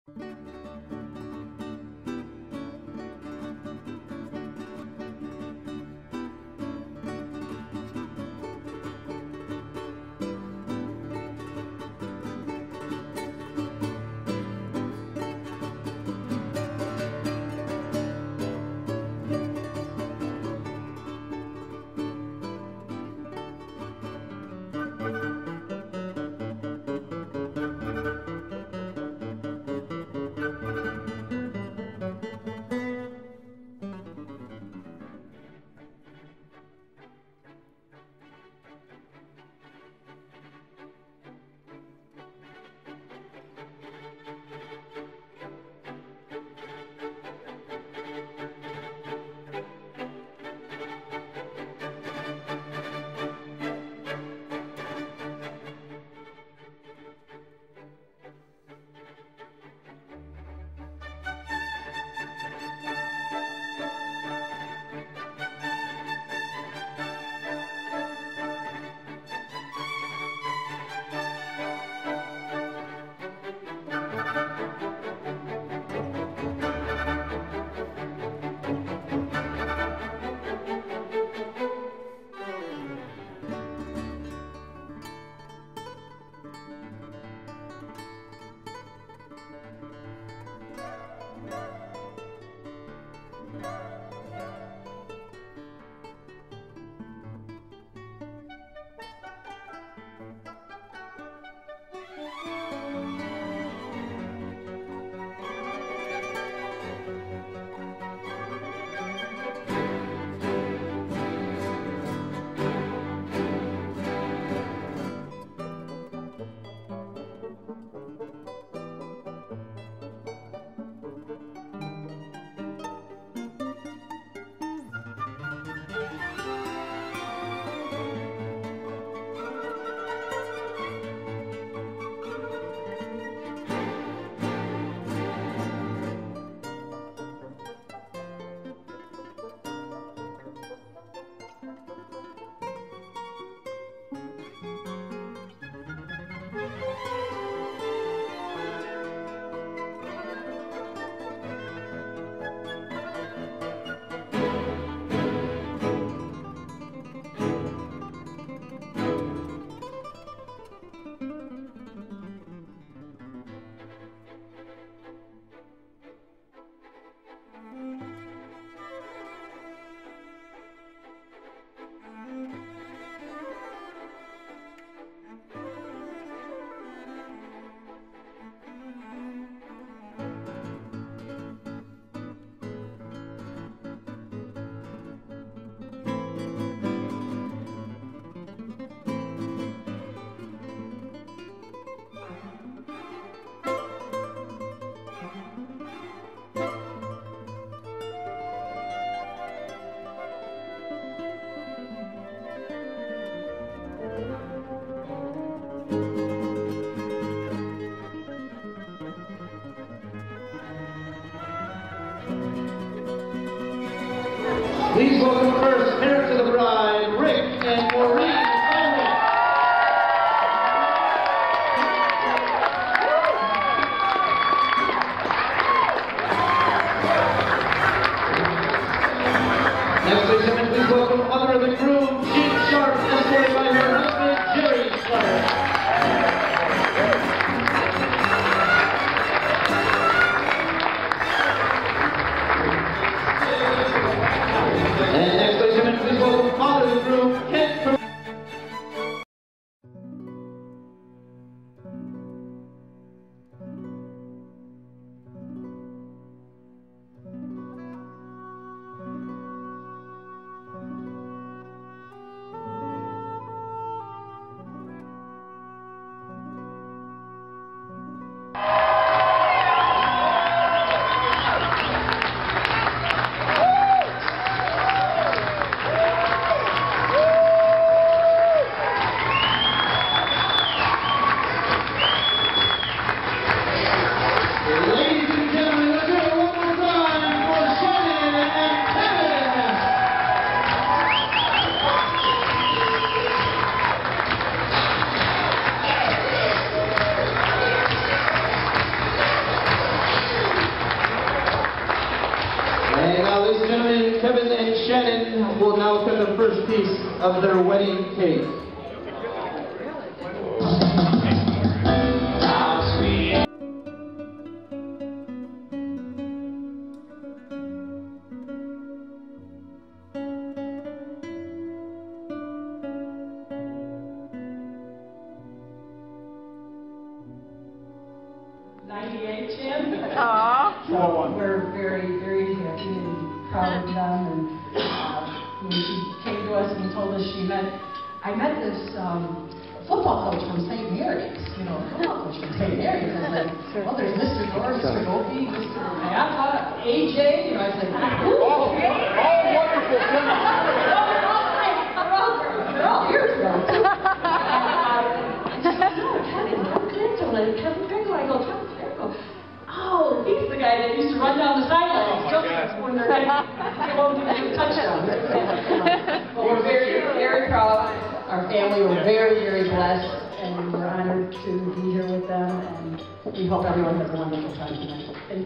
Please welcome first parents of the bride, Rick and Maureen. Next, please welcome mother of the groom, Jean Sharp, escorted by her husband, Jerry Sharp. And next, please welcome Kevin and Shannon will now cut the first piece of their wedding cake. So we're very, very happy and proud of them. And when she came to us and told us I met this football coach from St. Mary's, football coach from St. Mary's. I was like, well, there's Mr. Gore, Mr. Gopi, Mr. Mayapa, AJ. I was like, all wonderful. They're all here today. Kevin Kuratko. I go, Kevin Kuratko. Oh, he's the guy that used to run down the sidelines when they're going to get a touchdown. But we're very, very proud. Our family, we're very, very blessed, and we're honored to be here with them, and we hope everyone has a wonderful time tonight.